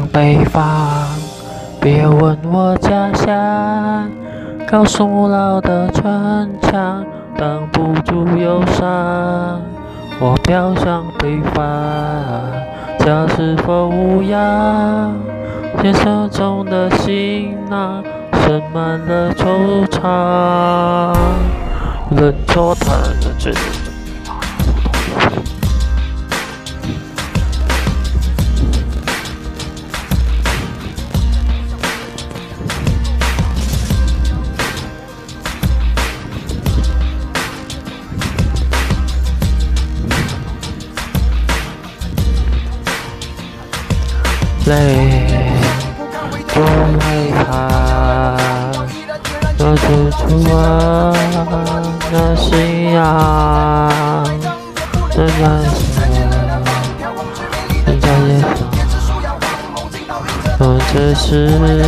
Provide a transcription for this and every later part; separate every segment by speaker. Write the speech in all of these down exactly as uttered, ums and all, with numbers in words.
Speaker 1: 北方，别问我家乡。高耸老的城墙挡不住忧伤，我飘向北方，家是否无恙？肩手中的行囊盛满了惆怅。人错谈的最。泪多害怕，要追逐啊那信仰，人家说，人家也说，用这时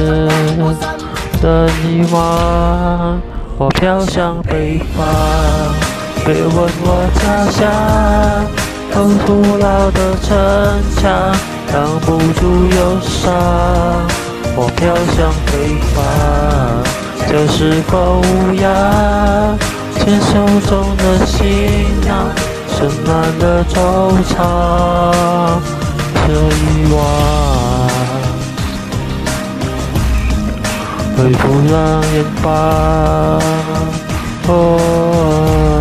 Speaker 1: 的遗忘，我飘向北方，别问我家乡，有古老的城墙。挡不住忧伤，我飘向北方，家是否无恙？牵手中的行囊盛满了惆怅，这遗忘会不让眼发哦。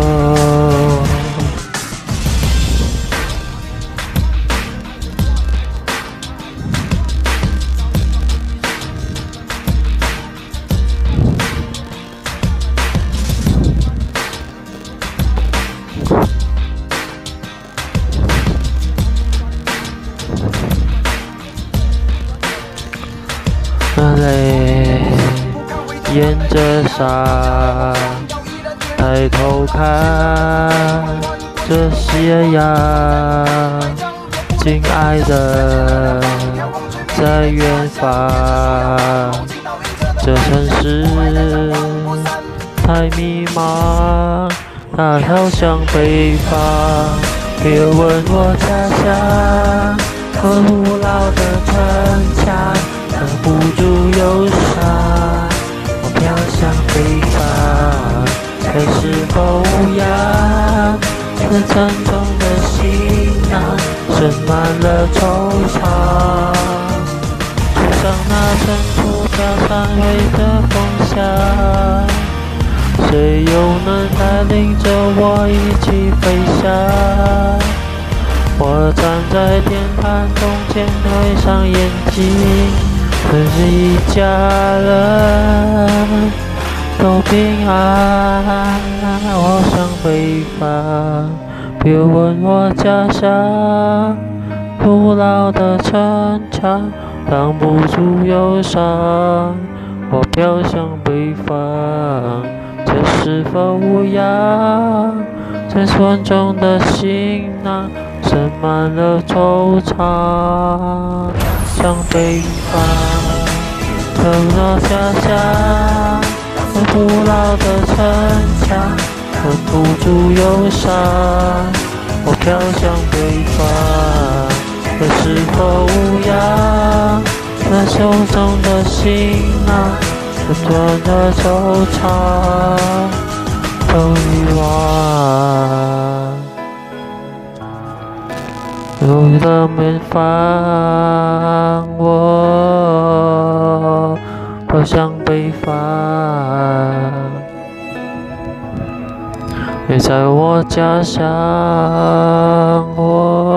Speaker 1: 泪沿着沙，抬头看这斜阳，亲爱的，在远方，这城市太迷茫，它飘向北方，别问我家乡，和古老的城墙。挡不住忧伤，我飘向北方，可是否无恙？这沉重的行囊盛满了惆怅，树上那层土飘散回的风向，谁又能带领着我一起飞翔？我站在天坛中间，闭上眼睛。可是一家人都平安，我向北方，别问我家乡，古老的城墙挡不住忧伤，我飘向北方，这是否无恙？这沉重的行囊盛满了惆怅，向北方。可我家乡，和古老的城墙挡不住忧伤，我飘向北方，可是否无恙？那手中的行囊，不断的惆怅，都遗忘。路的远方，我飘向北方，也在我家乡，我。